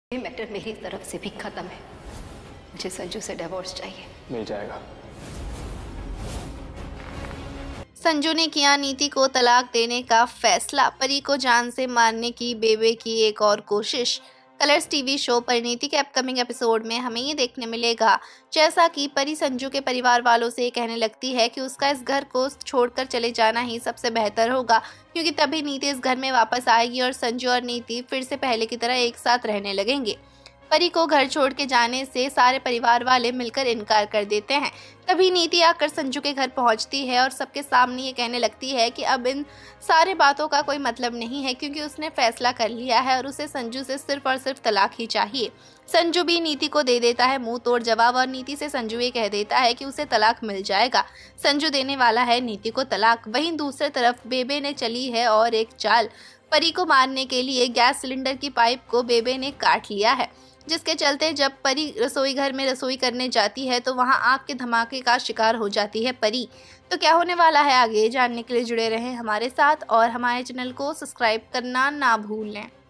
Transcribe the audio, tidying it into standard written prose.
ये मैटर मेरी तरफ से भी खत्म है। मुझे संजू से डिवोर्स चाहिए। मिल जाएगा। संजू ने किया नीति को तलाक देने का फैसला। परी को जान से मारने की बेबे की एक और कोशिश। कलर्स टीवी शो परिणीति के अपकमिंग एपिसोड में हमें ये देखने मिलेगा जैसा कि परी संजू के परिवार वालों से कहने लगती है कि उसका इस घर को छोड़कर चले जाना ही सबसे बेहतर होगा, क्योंकि तभी नीति इस घर में वापस आएगी और संजू और नीति फिर से पहले की तरह एक साथ रहने लगेंगे। परी को घर छोड़ के जाने से सारे परिवार वाले मिलकर इनकार कर देते हैं। तभी नीति आकर संजू के घर पहुंचती है और सबके सामने ये कहने लगती है कि अब इन सारे बातों का कोई मतलब नहीं है, क्योंकि उसने फैसला कर लिया है और उसे संजू से सिर्फ और सिर्फ तलाक ही चाहिए। संजू भी नीति को दे देता है मुंह तोड़ जवाब और नीति से संजू ये कह देता है कि उसे तलाक मिल जाएगा। संजू देने वाला है नीति को तलाक। वहीं दूसरी तरफ बेबे ने चली है और एक चाल। परी को मारने के लिए गैस सिलेंडर की पाइप को बेबे ने काट लिया है, जिसके चलते जब परी रसोई घर में रसोई करने जाती है तो वहां आग के धमाके का शिकार हो जाती है परी। तो क्या होने वाला है आगे जानने के लिए जुड़े रहें हमारे साथ और हमारे चैनल को सब्सक्राइब करना ना भूलें।